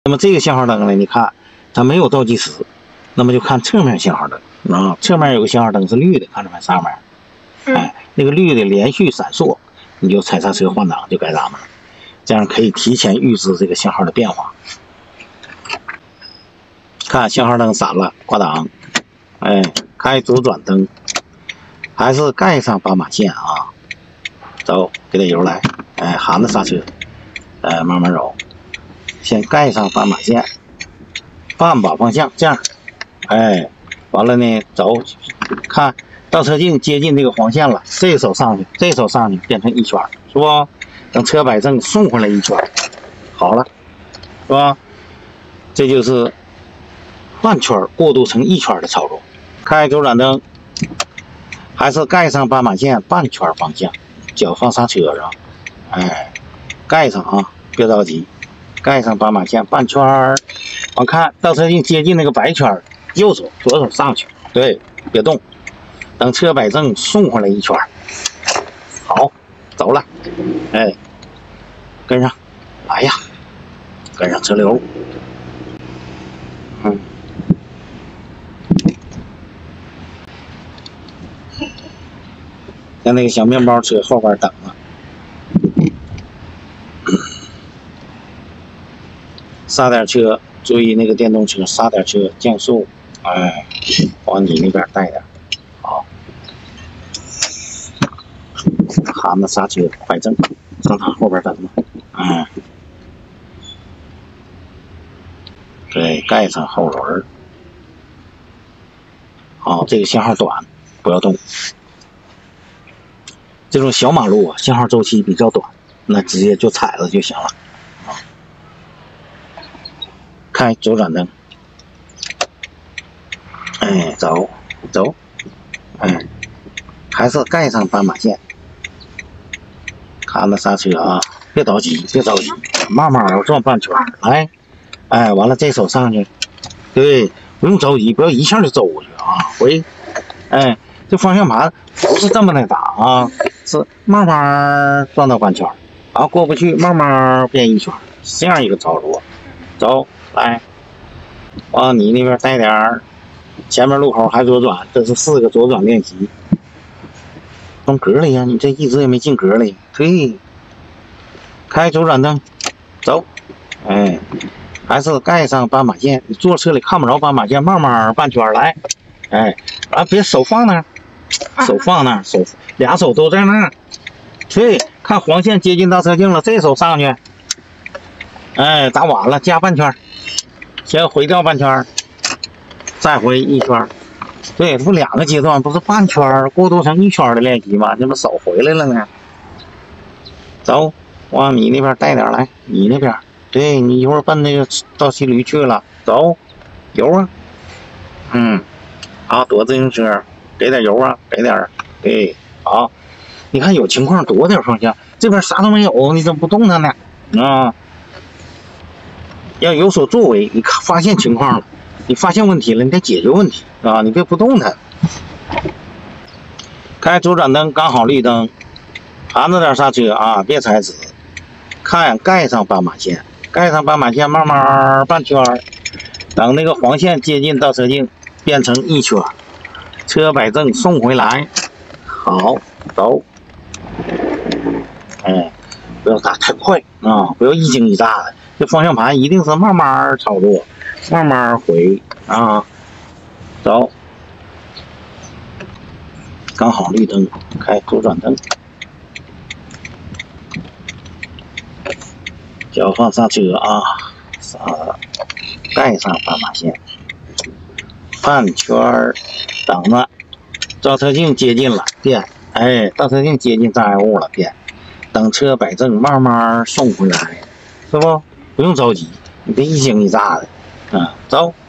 那么这个信号灯呢，你看它没有倒计时，那么就看侧面信号灯啊，侧面有个信号灯是绿的，看着没？上面，哎，那个绿的连续闪烁，你就踩刹车换挡就该咱们了，这样可以提前预知这个信号的变化。看信号灯闪了，挂档，哎，开左转灯，还是盖上斑马线啊，走，给点油来，哎，含着刹车，哎，慢慢走，先盖上斑马线，半把方向，这样，哎，完了呢，走，看倒车镜接近这个黄线了，这手上去，这手上去，变成一圈，是不？等车摆正送回来一圈，好了，是吧？这就是半圈过渡成一圈的操作。开左转灯，还是盖上斑马线半圈方向，脚放刹车上，哎，盖上啊，别着急，盖上斑马线半圈。我看倒车镜接近那个白圈，右手左手上去，对，别动，等车摆正送回来一圈，好，走了，哎，跟上，来呀，跟上车流，在那个小面包车后边等了，刹点车，注意那个电动车刹点车降速，哎，往你那边带点，好，含着刹车摆正，上他后边等着，哎，对，盖上后轮，好，这个信号短，不要动。这种小马路啊，信号周期比较短，那直接就踩了就行了。开左转灯，哎，走，哎，还是盖上斑马线，看着刹车啊，别着急，慢慢转半圈，来，哎，完了这手上去，对，不用着急，不要一下就走过去啊，回，哎，这方向盘不是这么的打啊。是慢慢转到半圈，然后过不去，慢慢变一圈，这样一个操作。走，来，往你那边带点儿，前面路口还左转，这是4个左转练习。从格里呀，你这一直也没进格里。对，开左转灯，走，哎，还是盖上斑马线。你坐车里看不着斑马线，慢慢半圈来，哎，啊，别手放那儿。手放那儿，俩手都在那儿。对，看黄线接近倒车镜了，这手上去，哎，打晚了，加半圈，先回掉半圈，再回一圈。对，这不2个阶段，不是半圈过渡成1圈的练习吗？这不手回来了呢。走，往你那边带点来，你那边，对你一会儿奔那个倒骑驴去了，走，油啊，好，躲自行车。给点油啊，给点，对，好，你看有情况躲点方向，这边啥都没有，你怎么不动它呢？啊，要有所作为，你看发现情况了，你发现问题了，你得解决问题啊，你别不动它。开左转灯，刚好绿灯，含着点刹车啊，别踩死。看盖上斑马线，慢慢半圈，等那个黄线接近倒车镜，变成1圈。车摆正送回来，好，走，哎，不要打太快啊，不要一惊一乍的，这方向盘一定是慢慢操作，慢慢回啊，走，刚好绿灯，开左转灯，脚放刹车啊，盖上斑马线，半圈。等着，倒车镜接近了，变，哎，倒车镜接近障碍物了，变，等车摆正，慢慢送回来，是不？不用着急，你别一惊一乍的，走。